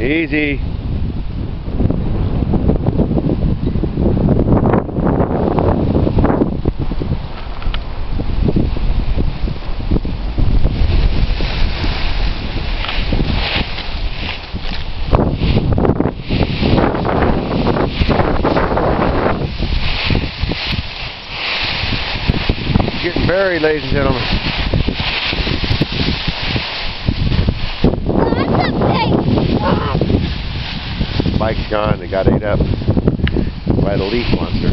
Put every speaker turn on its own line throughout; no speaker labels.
Easy. Getting buried, ladies and gentlemen. Mike's gone. They got ate up by the leaf monsters.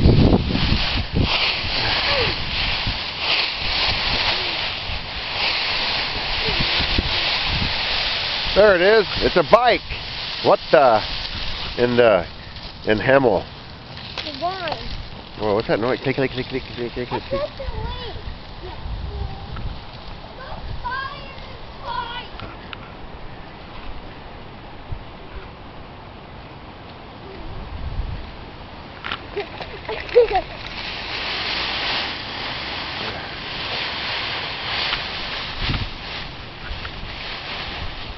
There it is. It's a bike. What the? In Hemel. Oh, what's that noise? Take it.
Fire!